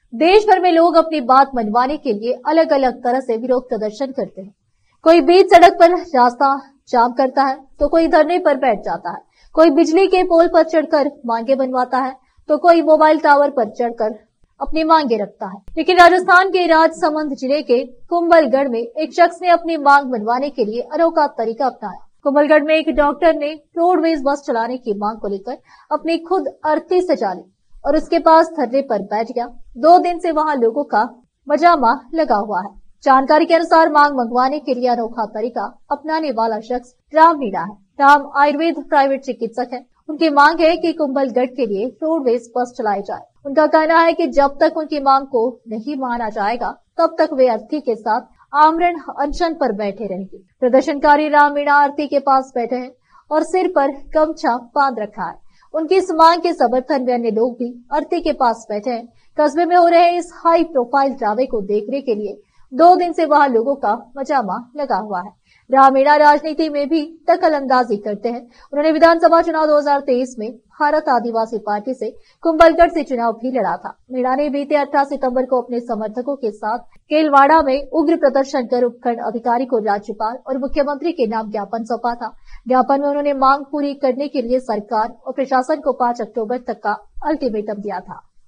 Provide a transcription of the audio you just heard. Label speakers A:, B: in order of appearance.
A: देश भर में लोग अपनी बात मनवाने के लिए अलग अलग तरह से विरोध प्रदर्शन करते हैं। कोई बीच सड़क पर रास्ता जाम करता है, तो कोई धरने पर बैठ जाता है, कोई बिजली के पोल पर चढ़कर मांगे बनवाता है, तो कोई मोबाइल टावर पर चढ़कर अपनी मांगे रखता है। लेकिन राजस्थान के राजसमंद जिले के कुंभलगढ़ में एक शख्स ने अपनी मांग मनवाने के लिए अनोखा तरीका अपनाया। कुंभलगढ़ में एक डॉक्टर ने रोडवेज बस चलाने की मांग को लेकर अपनी खुद अर्थी सजा ली और उसके पास धरने पर बैठ गया। 2 दिन से वहां लोगों का मजामा लगा हुआ है। जानकारी के अनुसार मांग मंगवाने के लिए अनोखा तरीका अपनाने वाला शख्स राम मीणा है। राम आयुर्वेद प्राइवेट चिकित्सक है। उनकी मांग है कि कुंभलगढ़ के लिए रोडवेज बस चलाई जाए। उनका कहना है कि जब तक उनकी मांग को नहीं माना जाएगा तब तक वे अर्थी के साथ आमरण अनशन पर बैठे रहेंगे। प्रदर्शनकारी राम मीणा अर्थी के पास बैठे हैं और सिर पर गमछा बांध रखा है। उनकी इस मांग के समर्थन में अन्य लोग भी अर्थी के पास बैठे हैं। कस्बे में हो रहे इस हाई प्रोफाइल ड्रामे को देखने के लिए 2 दिन से वहां लोगों का मजामा लगा हुआ है। राम मीणा राजनीति में भी दखल अंदाजी करते हैं। उन्होंने विधानसभा चुनाव 2023 में भारत आदिवासी पार्टी से कुंभलगढ़ से चुनाव भी लड़ा था। मीणा ने बीते 18 सितंबर को अपने समर्थकों के साथ केलवाड़ा में उग्र प्रदर्शन कर उपखंड अधिकारी को राज्यपाल और मुख्यमंत्री के नाम ज्ञापन सौंपा था। ज्ञापन में उन्होंने मांग पूरी करने के लिए सरकार और प्रशासन को 5 अक्टूबर तक का अल्टीमेटम दिया था।